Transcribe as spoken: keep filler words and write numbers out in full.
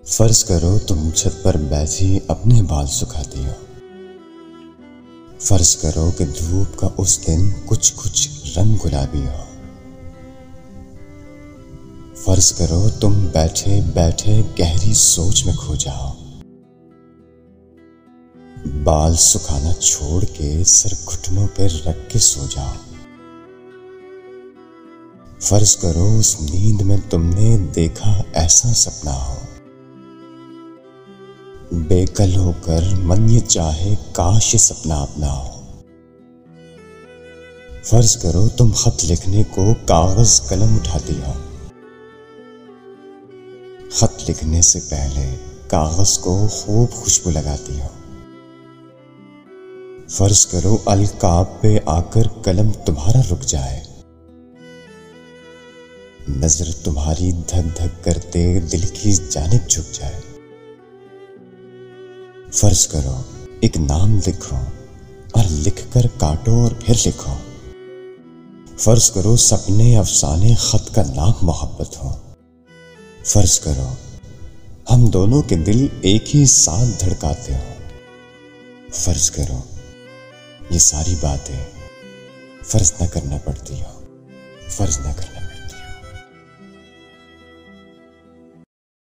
फर्ज करो तुम छत पर बैठी अपने बाल सुखाती हो। फर्ज करो कि धूप का उस दिन कुछ कुछ रंग गुलाबी हो। फर्ज करो तुम बैठे बैठे गहरी सोच में खो जाओ। बाल सुखाना छोड़ के सर घुटनों पर रख के सो जाओ। फर्ज करो उस नींद में तुमने देखा ऐसा सपना हो, बेकल होकर मन ये चाहे काश ये सपना अपना हो। फर्ज करो तुम खत लिखने को कागज कलम उठाती हो। खत लिखने से पहले कागज को खूब खुशबू लगाती हो। फर्ज करो अलकाब पे आकर कलम तुम्हारा रुक जाए, नजर तुम्हारी धक धक करते दिल की जानिब झुक जाए। फर्ज करो एक नाम लिखो और लिखकर काटो और फिर लिखो। फर्ज करो सपने अफसाने खत का नाम मोहब्बत हो। फर्ज करो हम दोनों के दिल एक ही साथ धड़काते हो। फर्ज करो ये सारी बातें फर्ज न करना पड़ती हो, फर्ज न करना